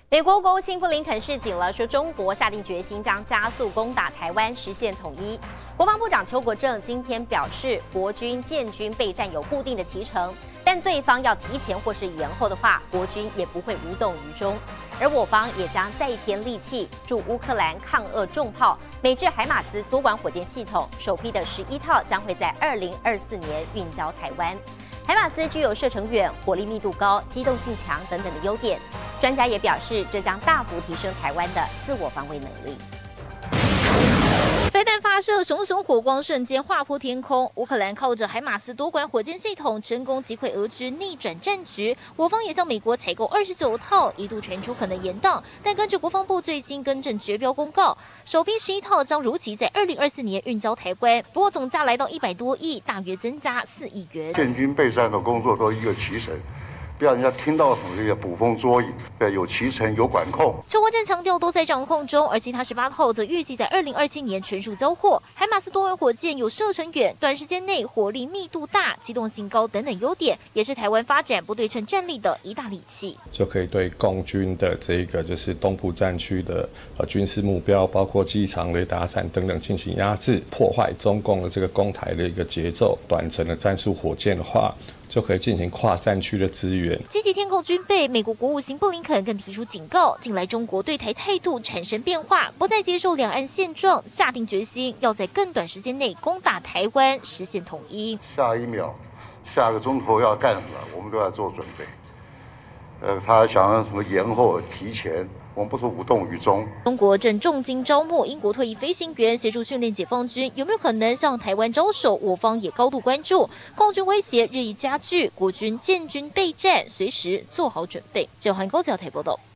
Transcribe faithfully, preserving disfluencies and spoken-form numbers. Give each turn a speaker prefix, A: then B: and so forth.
A: 美国国务卿布林肯示警了，说中国下定决心将加速攻打台湾，实现统一。国防部长邱国正今天表示，国军建军备战有固定的期程，但对方要提前或是延后的话，国军也不会无动于衷。而我方也将再添利器，助乌克兰抗俄重炮美制海马斯多管火箭系统，首批的十一套将会在二零二四年运交台湾。海马斯具有射程远、火力密度高、机动性强等等的优点。专家也表示，这将大幅提升台湾的自我防卫能力。
B: 飞弹发射，熊熊火光瞬间划破天空。乌克兰靠着海马斯多管火箭系统成功击溃俄军，逆转战局。我方也向美国采购二十九套，一度传出可能延宕，但根据国防部最新更正绝标公告，首批十一套将如期在二零二四年运交台湾，不过总价来到一百多亿，大约增加四亿元。
C: 建军备战的工作都一个齐成。不要人家听到什么这些捕风捉影，对，有骑乘有管控。
B: 邱国正强调都在掌控中，而其他十八套则预计在二零二七年全数交货。海马斯多管火箭有射程远、短时间内火力密度大、机动性高等等优点，也是台湾发展不对称战力的一大利器。
D: 就可以对共军的这个就是东部战区的呃军事目标，包括机场、雷达站等等进行压制，破坏中共的这个攻台的一个节奏。短程的战术火箭的话，就可以进行跨战区的支援。
B: 积极添购军备，美国国务卿布林肯更提出警告：近来中国对台态度产生变化，不再接受两岸现状，下定决心要在更短时间内攻打台湾，实现统一。
C: 下一秒、下个钟头要干什么，我们都要做准备。呃，他想要什么延后、提前，我们不是无动于衷。
B: 中国正重金招募英国退役飞行员协助训练解放军，有没有可能向台湾招手？我方也高度关注。共军威胁日益加剧，国军建军备战，随时做好准备。九韩高教台报道。